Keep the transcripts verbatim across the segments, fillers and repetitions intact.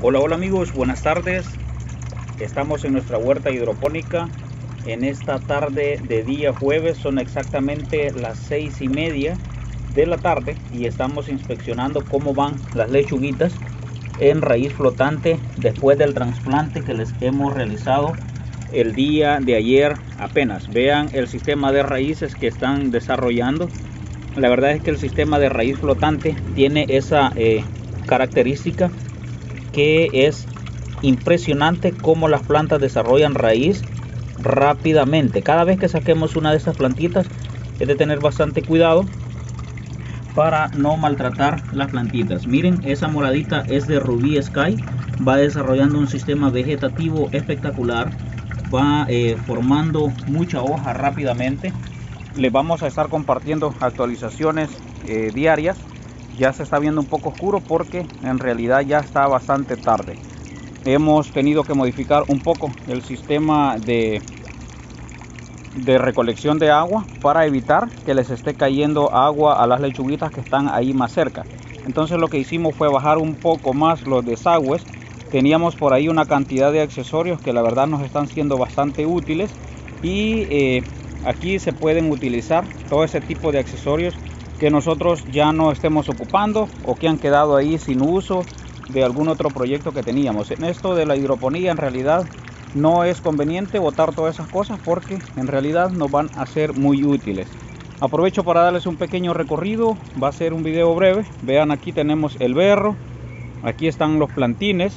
Hola, hola amigos, buenas tardes. Estamos en nuestra huerta hidropónica en esta tarde de día jueves. Son exactamente las seis y media de la tarde y estamos inspeccionando cómo van las lechuguitas en raíz flotante después del trasplante que les hemos realizado el día de ayer apenas. Vean el sistema de raíces que están desarrollando. La verdad es que el sistema de raíz flotante tiene esa eh, característica que es impresionante cómo las plantas desarrollan raíz rápidamente. Cada vez que saquemos una de estas plantitas es de tener bastante cuidado para no maltratar las plantitas. Miren, esa moradita es de Ruby Sky, va desarrollando un sistema vegetativo espectacular, va eh, formando mucha hoja rápidamente. Les vamos a estar compartiendo actualizaciones eh, diarias. Ya se está viendo un poco oscuro porque en realidad ya está bastante tarde. Hemos tenido que modificar un poco el sistema de, de recolección de agua para evitar que les esté cayendo agua a las lechuguitas que están ahí más cerca. Entonces lo que hicimos fue bajar un poco más los desagües. Teníamos por ahí una cantidad de accesorios que la verdad nos están siendo bastante útiles y eh, aquí se pueden utilizar todo ese tipo de accesorios que nosotros ya no estemos ocupando o que han quedado ahí sin uso de algún otro proyecto que teníamos. En esto de la hidroponía en realidad no es conveniente botar todas esas cosas porque en realidad nos van a ser muy útiles. Aprovecho para darles un pequeño recorrido, va a ser un video breve. Vean, aquí tenemos el berro, aquí están los plantines.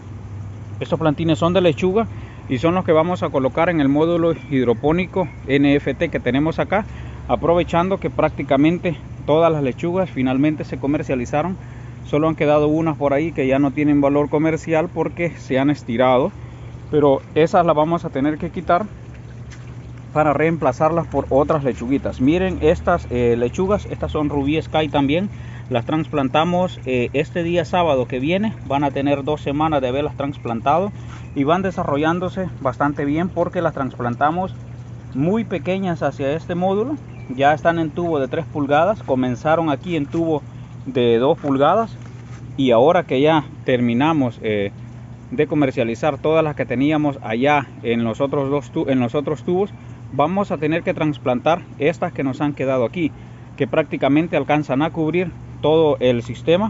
Estos plantines son de lechuga y son los que vamos a colocar en el módulo hidropónico N F T que tenemos acá, aprovechando que prácticamente todas las lechugas finalmente se comercializaron. Solo han quedado unas por ahí que ya no tienen valor comercial porque se han estirado, pero esas las vamos a tener que quitar para reemplazarlas por otras lechuguitas. Miren estas eh, lechugas, estas son Ruby Sky también. Las trasplantamos eh, este día sábado que viene. Van a tener dos semanas de haberlas trasplantado y van desarrollándose bastante bien porque las trasplantamos muy pequeñas hacia este módulo. Ya están en tubo de tres pulgadas, comenzaron aquí en tubo de dos pulgadas y ahora que ya terminamos eh, de comercializar todas las que teníamos allá en los otros dos tu en los otros tubos, vamos a tener que trasplantar estas que nos han quedado aquí, que prácticamente alcanzan a cubrir todo el sistema,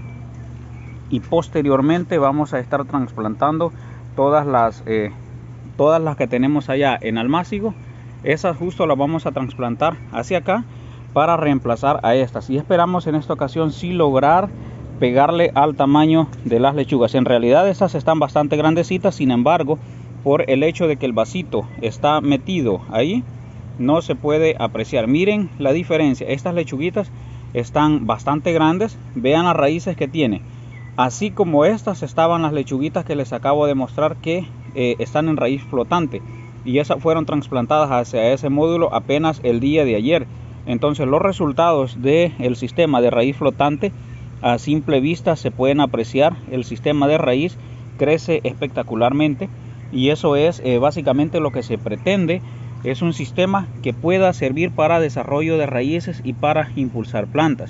y posteriormente vamos a estar trasplantando todas las eh, todas las que tenemos allá en Almácigo. Esas justo las vamos a trasplantar hacia acá para reemplazar a estas, y esperamos en esta ocasión sí lograr pegarle al tamaño de las lechugas. En realidad estas están bastante grandecitas, sin embargo por el hecho de que el vasito está metido ahí no se puede apreciar. Miren la diferencia, estas lechuguitas están bastante grandes. Vean las raíces que tiene, así como estas estaban las lechuguitas que les acabo de mostrar que eh, están en raíz flotante, y esas fueron trasplantadas hacia ese módulo apenas el día de ayer. Entonces los resultados del sistema de raíz flotante a simple vista se pueden apreciar. El sistema de raíz crece espectacularmente y eso es eh, básicamente lo que se pretende. Es un sistema que pueda servir para desarrollo de raíces y para impulsar plantas.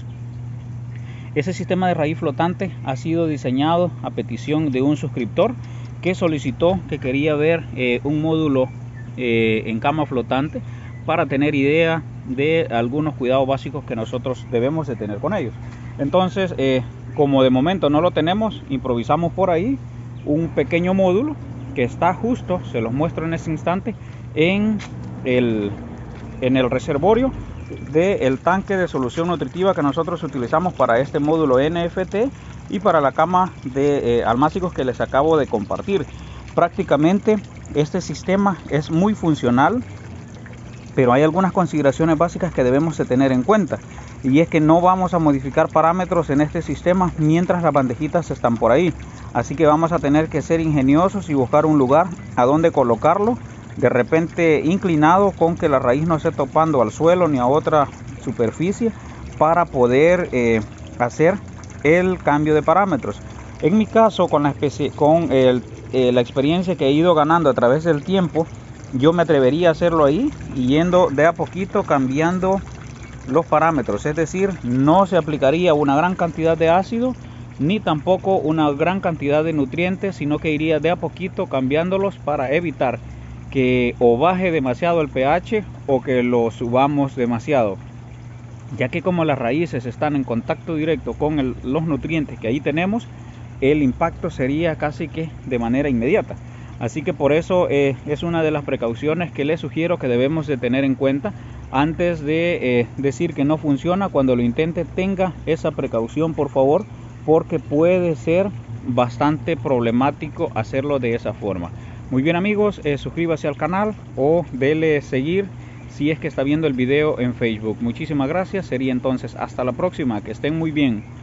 Ese sistema de raíz flotante ha sido diseñado a petición de un suscriptor que solicitó que quería ver eh, un módulo eh, en cama flotante para tener idea de algunos cuidados básicos que nosotros debemos de tener con ellos. Entonces eh, como de momento no lo tenemos, improvisamos por ahí un pequeño módulo que está justo, se los muestro en este instante, en el, en el reservorio del tanque de solución nutritiva que nosotros utilizamos para este módulo N F T y para la cama de eh, almácigos que les acabo de compartir. Prácticamente este sistema es muy funcional, pero hay algunas consideraciones básicas que debemos de tener en cuenta, y es que no vamos a modificar parámetros en este sistema mientras las bandejitas están por ahí. Así que vamos a tener que ser ingeniosos y buscar un lugar a donde colocarlo, de repente inclinado, con que la raíz no esté topando al suelo ni a otra superficie, para poder eh, hacer el cambio de parámetros. En mi caso, con la especie con el, eh, la experiencia que he ido ganando a través del tiempo, yo me atrevería a hacerlo ahí y yendo de a poquito cambiando los parámetros. Es decir, no se aplicaría una gran cantidad de ácido, ni tampoco una gran cantidad de nutrientes, sino que iría de a poquito cambiándolos para evitar que o baje demasiado el pH o que lo subamos demasiado, ya que como las raíces están en contacto directo con el, los nutrientes que ahí tenemos, el impacto sería casi que de manera inmediata. Así que por eso eh, es una de las precauciones que les sugiero que debemos de tener en cuenta antes de eh, decir que no funciona. Cuando lo intente, tenga esa precaución, por favor, porque puede ser bastante problemático hacerlo de esa forma. Muy bien, amigos, eh, suscríbase al canal o dele seguir si es que está viendo el video en Facebook. Muchísimas gracias, sería entonces hasta la próxima, que estén muy bien.